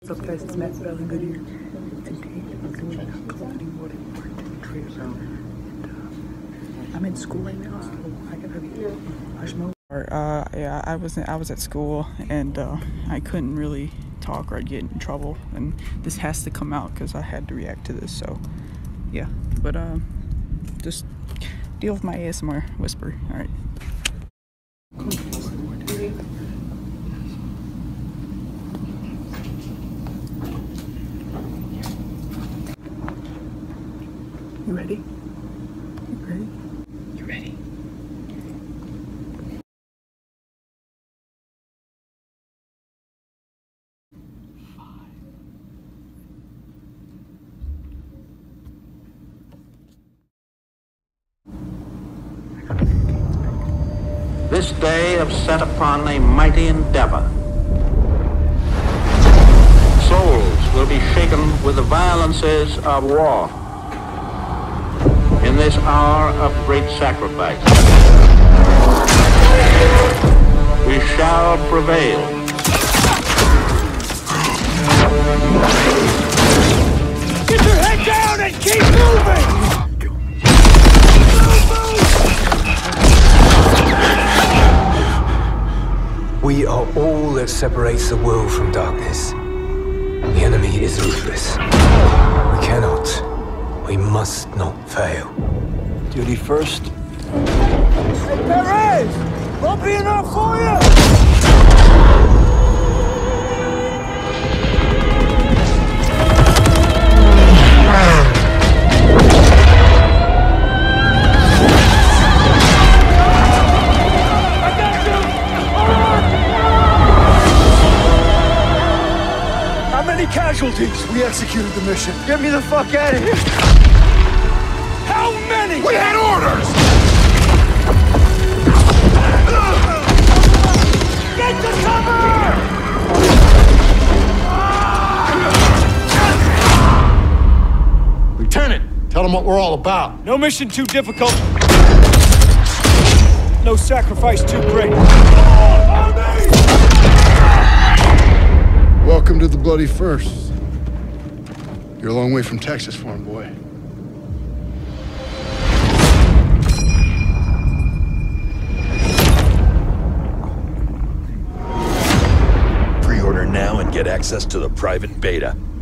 What's up guys, it's Matt Bellinger here. Today I'm doing a company water marketing trailer. And I'm in school right now, so I gotta be I was at school and I couldn't really talk or I'd get in trouble, and this has to come out because I had to react to this, so yeah. But just deal with my ASMR whisper. Alright. You ready? You ready? You ready? This day have set upon a mighty endeavor. Souls will be shaken with the violences of war. In this hour of great sacrifice, we shall prevail. Get your head down and keep moving! We are all that separates the world from darkness. The enemy is ruthless. We cannot, we must not fail. Duty first. Hey, Perez! Won't be enough for you! How many casualties? We executed the mission. Get me the fuck out of here! How many? We had orders! Get to cover! Lieutenant, tell them what we're all about. No mission too difficult. No sacrifice too great. Welcome to the Bloody First. You're a long way from Texas, farm boy. Pre-order now and get access to the private beta.